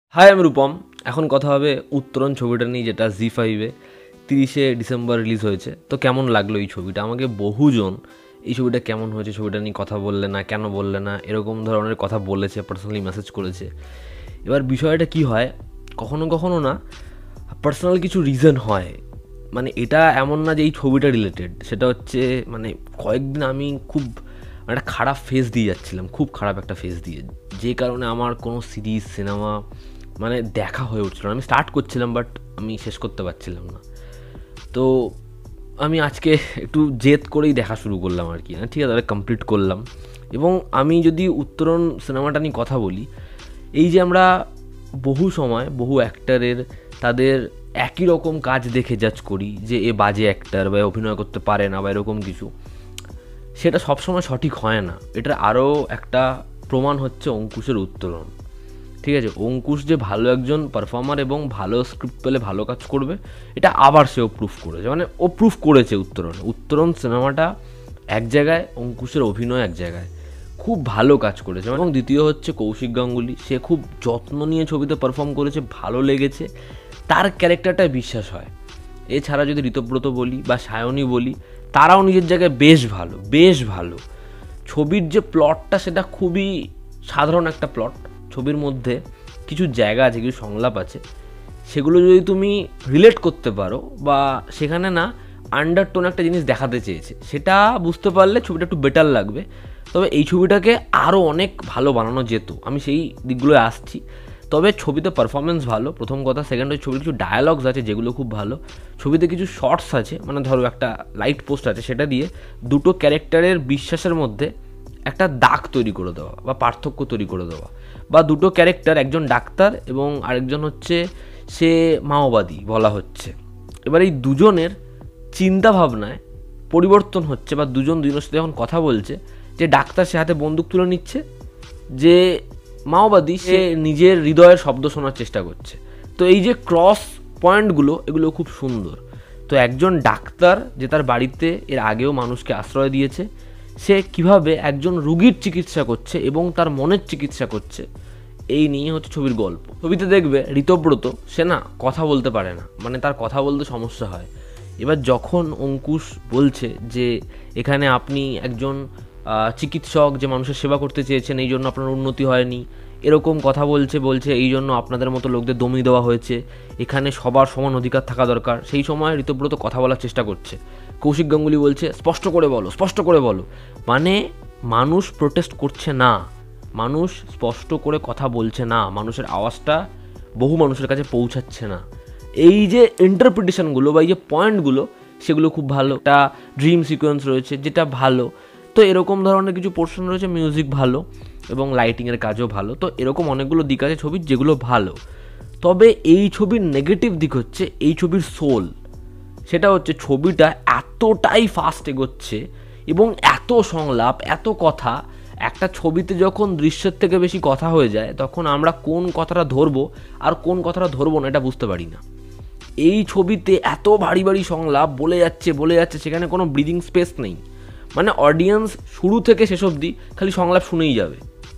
High আমি রূপম। এখন কথা হবে উত্তরণ ছবিটা নিয়ে, যেটা জি5-এ 30শে ডিসেম্বর রিলিজ হয়েছে। তো কেমন লাগলো এই ছবিটা? আমাকে বহুজন এই ছবিটা কেমন হয়েছে, ছবিটা নিয়ে কথা বললে না, কেন বললে না, এরকম ধরনের কথা বলেছে, পার্সোনালি মেসেজ করেছে। এবার বিষয়টা কি হয়, কখনো কখনো না পার্সোনাল কিছু রিজন হয়, মানে এটা এমন না যে এই ছবিটা রিলেটেড। সেটা হচ্ছে মানে কয়েকদিন আমি খুব একটা খারাপ ফেজ দিয়ে যাচ্ছিলাম, খুব খারাপ একটা ফেজ দিয়ে, যে কারণে আমার কোনো সিরিজ সিনেমা মানে দেখা হয়ে উঠছিল না। আমি স্টার্ট করছিলাম বাট আমি শেষ করতে পারছিলাম না। তো আমি আজকে একটু জেদ করেই দেখা শুরু করলাম আর কি। ঠিক আছে, তাহলে কমপ্লিট করলাম। এবং আমি যদি উত্তরণ সিনেমাটা নিয়ে কথা বলি, এই যে আমরা বহু সময় বহু অ্যাক্টারের তাদের একই রকম কাজ দেখে জাজ করি যে এ বাজে অ্যাক্টার বা অভিনয় করতে পারে না বা এরকম কিছু, সেটা সবসময় সঠিক হয় না। এটার আরও একটা প্রমাণ হচ্ছে অঙ্কুশের উত্তরণ। ঠিক আছে, অঙ্কুশ যে ভালো একজন পারফর্মার এবং ভালো স্ক্রিপ্ট পেলে ভালো কাজ করবে, এটা আবার সেও প্রুফ করেছে। মানে ও প্রুফ করেছে উত্তরণ সিনেমাটা এক জায়গায়, অঙ্কুশের অভিনয় এক জায়গায়, খুব ভালো কাজ করেছে। এবং দ্বিতীয় হচ্ছে কৌশিক গাঙ্গুলি, সে খুব যত্ন নিয়ে ছবিতে পারফর্ম করেছে, ভালো লেগেছে, তার ক্যারেক্টারটায় বিশ্বাস হয়। এছাড়া যদি ঋতব্রত বলি বা সায়নী বলি, তারাও নিজের জায়গায় বেশ ভালো। ছবির যে প্লটটা সেটা খুবই সাধারণ একটা প্লট। ছবির মধ্যে কিছু জায়গা আছে, কিছু সংলাপ আছে, সেগুলো যদি তুমি রিলেট করতে পারো বা সেখানে না আন্ডারটোন একটা জিনিস দেখাতে চেয়েছে, সেটা বুঝতে পারলে ছবিটা একটু বেটার লাগবে। তবে এই ছবিটাকে আরও অনেক ভালো বানানো যেত, আমি সেই দিকগুলোয় আসছি। তবে ছবিতে পারফরমেন্স ভালো, প্রথম কথা। সেকেন্ড হচ্ছে ছবিতে কিছু ডায়ালগস আছে যেগুলো খুব ভালো। ছবিতে কিছু শর্টস আছে, মানে ধরো একটা লাইট পোস্ট আছে, সেটা দিয়ে দুটো ক্যারেক্টারের বিশ্বাসের মধ্যে একটা দাগ তৈরি করে দেওয়া বা পার্থক্য তৈরি করে দেওয়া। বা দুটো ক্যারেক্টার, একজন ডাক্তার এবং আরেকজন হচ্ছে সে মাওবাদী বলা হচ্ছে। এবার এই দুজনের চিন্তা ভাবনায় পরিবর্তন হচ্ছে, বা দুজনের সাথে যখন কথা বলছে, যে ডাক্তার সে হাতে বন্দুক তুলে নিচ্ছে, যে মাওবাদী সে নিজের হৃদয়ের শব্দ শোনার চেষ্টা করছে। তো এই যে ক্রস পয়েন্টগুলো, এগুলো খুব সুন্দর। তো একজন ডাক্তার যে তার বাড়িতে এর আগেও মানুষকে আশ্রয় দিয়েছে, সে কিভাবে একজন রুগীর চিকিৎসা করছে এবং তার মনের চিকিৎসা করছে, এই নিয়ে হচ্ছে ছবির গল্প। ছবিতে দেখবে ঋতব্রত, সে না কথা বলতে পারে না, মানে তার কথা বলতে সমস্যা হয়। এবার যখন অঙ্কুশ বলছে যে এখানে আপনি একজন চিকিৎসক যে মানুষের সেবা করতে চেয়েছেন, এই জন্য আপনার উন্নতি হয়নি, এরকম কথা বলছে এই জন্য আপনাদের মতো লোকদের দমিয়ে দেওয়া হয়েছে, এখানে সবার সমান অধিকার থাকা দরকার, সেই সময় ঋতব্রত কথা বলার চেষ্টা করছে। কৌশিক গাঙ্গুলি বলছে স্পষ্ট করে বলো। মানে মানুষ প্রোটেস্ট করছে না, মানুষ স্পষ্ট করে কথা বলছে না, মানুষের আওয়াজটা বহু মানুষের কাছে পৌঁছাচ্ছে না। এই যে ইন্টারপ্রিটেশনগুলো বা এই যে পয়েন্টগুলো, সেগুলো খুব ভালো। একটা ড্রিম সিকোয়েন্স রয়েছে যেটা ভালো। তো এরকম ধরনের কিছু পোর্শন রয়েছে, মিউজিক ভালো এবং লাইটিংয়ের কাজও ভালো। তো এরকম অনেকগুলো দিক আছে ছবির যেগুলো ভালো। তবে এই ছবির নেগেটিভ দিক হচ্ছে এই ছবির সোল। সেটা হচ্ছে ছবিটা এতটাই ফাস্ট এগোচ্ছে এবং এত সংলাপ, এত কথা। একটা ছবিতে যখন দৃশ্যের থেকে বেশি কথা হয়ে যায়, তখন আমরা কোন কথাটা ধরবো আর কোন কথাটা ধরবো না এটা বুঝতে পারি না। এই ছবিতে এত ভারী ভারী সংলাপ বলে যাচ্ছে, সেখানে কোনো ব্রিদিং স্পেস নেই। মানে অডিয়েন্স শুরু থেকে শেষ অবধি খালি সংলাপ শুনেই যাবে।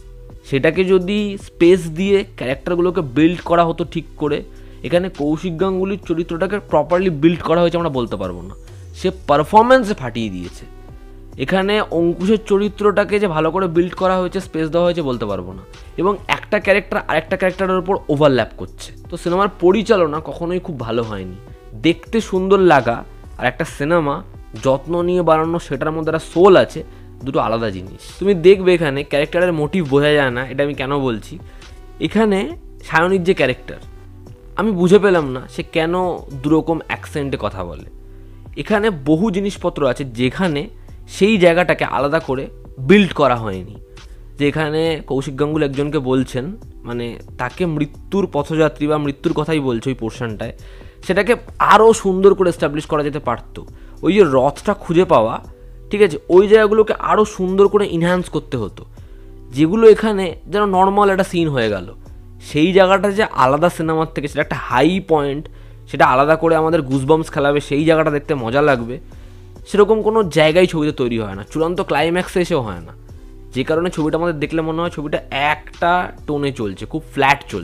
সেটাকে যদি স্পেস দিয়ে ক্যারেক্টারগুলোকে বিল্ড করা হতো ঠিক করে, এখানে কৌশিক গাঙ্গুলির চরিত্রটাকে প্রপারলি বিল্ড করা হয়েছে আমরা বলতে পারবো না, সে পারফরমেন্সে ফাটিয়ে দিয়েছে। এখানে অঙ্কুশের চরিত্রটাকে যে ভালো করে বিল্ড করা হয়েছে, স্পেস দেওয়া হয়েছে বলতে পারবো না। এবং একটা ক্যারেক্টার আরেকটা ক্যারেক্টারের উপর ওভারল্যাপ করছে। তো সিনেমার পরিচালনা কখনোই খুব ভালো হয়নি। দেখতে সুন্দর লাগা আর একটা সিনেমা যত্ন নিয়ে বানানো, সেটার মধ্যে একটা সোল আছে, দুটো আলাদা জিনিস। তুমি দেখবে এখানে ক্যারেক্টারের মোটিভ বোঝা যায় না। এটা আমি কেন বলছি, এখানে সায়নীর যে ক্যারেক্টার, আমি বুঝে পেলাম না সে কেন দুরকম অ্যাকসেন্টে কথা বলে। এখানে বহু জিনিসপত্র আছে যেখানে সেই জায়গাটাকে আলাদা করে বিল্ড করা হয়নি। যে এখানে কৌশিক গাঙ্গুলি একজনকে বলছেন, মানে তাকে মৃত্যুর পথযাত্রী বা মৃত্যুর কথাই বলছে ওই পোর্শনটায়, সেটাকে আরও সুন্দর করে এস্টাবলিশ করা যেতে পারতো। ওই যে রথটা খুঁজে পাওয়া, ঠিক আছে, ওই জায়গাগুলোকে আরও সুন্দর করে ইনহ্যান্স করতে হতো, যেগুলো এখানে যেন নর্মাল একটা সিন হয়ে গেল। সেই জায়গাটা যে আলাদা সিনেমার থেকে, সেটা একটা হাই পয়েন্ট, সেটা আলাদা করে আমাদের গুজবাম্পস খেলাবে, সেই জায়গাটা দেখতে মজা লাগবে, সেরকম কোনো জায়গায় ছবিতে তৈরি হয় না, চূড়ান্ত ক্লাইম্যাক্সে এসেও হয় না। যে কারণে ছবিটা আমাদের দেখলে মনে হয় ছবিটা একটা টোনে চলছে, খুব ফ্ল্যাট চলছে।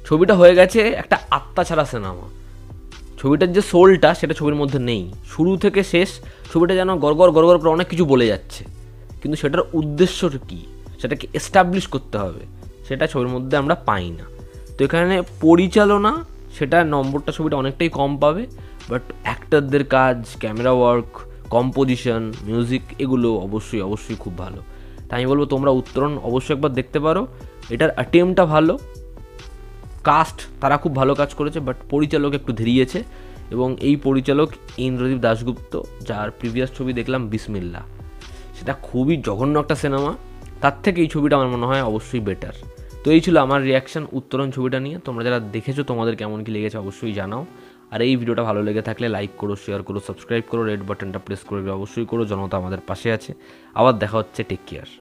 ছবিটা হয়ে গেছে একটা আত্মা ছাড়া সিনেমা। ছবিটার যে সোলটা সেটা ছবির মধ্যে নেই। শুরু থেকে শেষ ছবিটা যেন গড়গড় গড়গড় করে অনেক কিছু বলে যাচ্ছে, কিন্তু সেটার উদ্দেশ্যটা কী, সেটাকে এস্টাবলিশ করতে হবে, সেটা ছবির মধ্যে আমরা পাই না। তো এখানে পরিচালনা সেটা নম্বরটা ছবিটা অনেকটাই কম পাবে, বাট অ্যাক্টরদের কাজ, ক্যামেরা ওয়ার্ক, কম্পোজিশন, মিউজিক এগুলো অবশ্যই অবশ্যই খুব ভালো। তাই আমি বলবো তোমরা উত্তরণ অবশ্যই একবার দেখতে পারো। এটার অ্যাটেম্পটা ভালো, কাস্ট তারা খুব ভালো কাজ করেছে, বাট পরিচালক একটু ধেরিয়েছে। এবং এই পরিচালক ইন্দ্রদীপ দাশগুপ্ত, যার প্রিভিয়াস ছবি দেখলাম বিসমিল্লা, সেটা খুবই জঘন্য একটা সিনেমা। তার থেকে এই ছবিটা আমার মনে হয় অবশ্যই বেটার। তো এই ছিল আমার রিয়াকশান উত্তরণ ছবিটা নিয়ে। তোমরা যারা দেখেছো তোমাদের কেমন কী লেগেছে অবশ্যই জানাও। আর এই ভিডিওটা ভালো লেগে থাকলে লাইক করো, শেয়ার করো, সাবস্ক্রাইব করো, রেড বাটনটা প্রেস করে অবশ্যই করো। জনতা আমাদের পাশে আছে। আবার দেখা হচ্ছে, টেক কেয়ার।